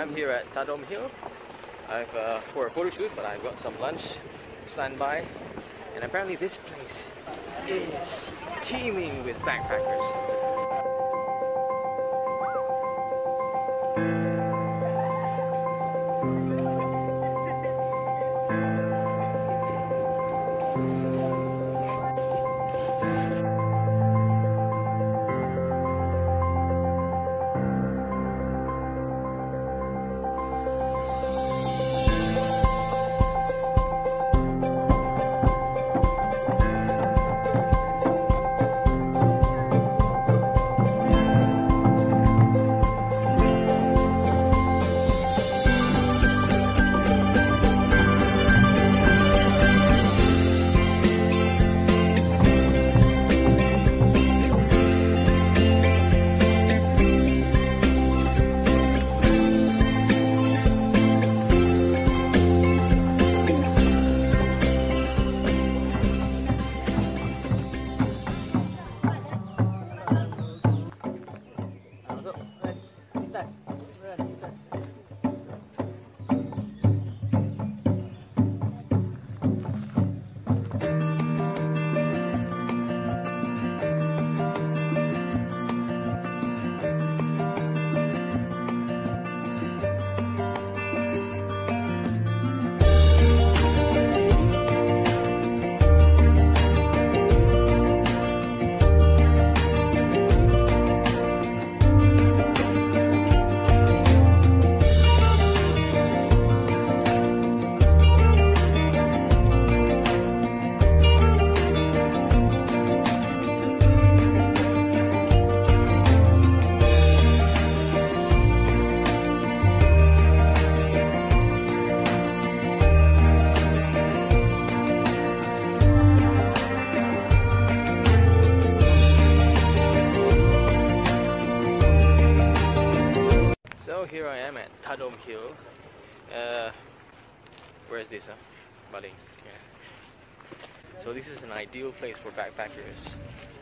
I'm here at Tadom Hill. I've for a photo shoot, but I've got some lunch standby, and apparently this place is teeming with backpackers. So here I am at Tadom Hill. Where's this? Buddy. Yeah. So this is an ideal place for backpackers.